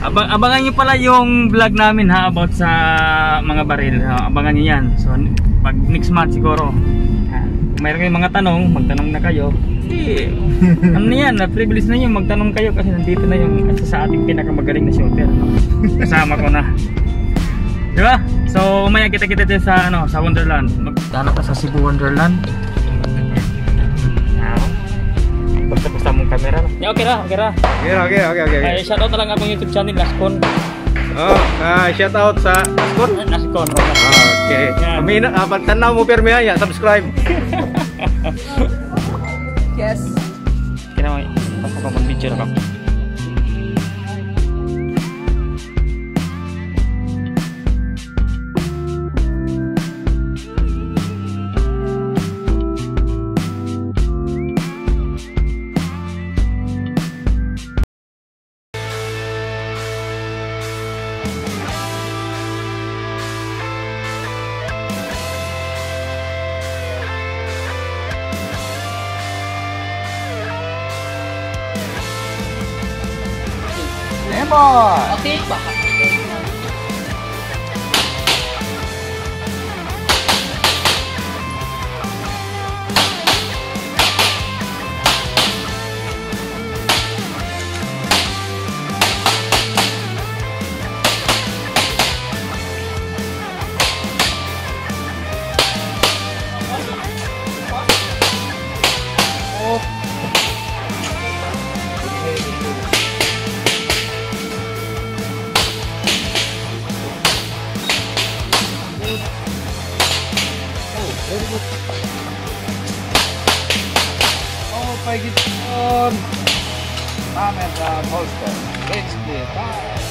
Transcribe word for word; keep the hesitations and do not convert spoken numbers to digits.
Abang, abangan nyo pala yung vlog namin ha, about sa mga baril ha, abangan nyo yan. So pag next month siguro ha, kung mayroon kayong mga tanong, magtanong na kayo. Eh, ano na yan, na-privilege na yun, magtanong kayo kasi nandito na yung isa sa ating pinakamagaling na shooter, no? Kasama ko na, di ba? So umaya kita-kita din sa, ano, sa Wonderland. Magtanong ka sa Cebu Wonderland. Basta-basta mong camera na. Yeah, okay na, okay na. Okay, okay, okay, okay. Ay, shoutout na lang akong YouTube channel, Laskon. Oh, uh, shout out sa Laskon. Laskon. Okay. Amina, yeah. uh, tanaw mo permi ya, subscribe. Yes. Kaya may pasok ko mag-video na ka. Lemon. Okay, baka. Oh, pagit on. Hammer down holster. H D.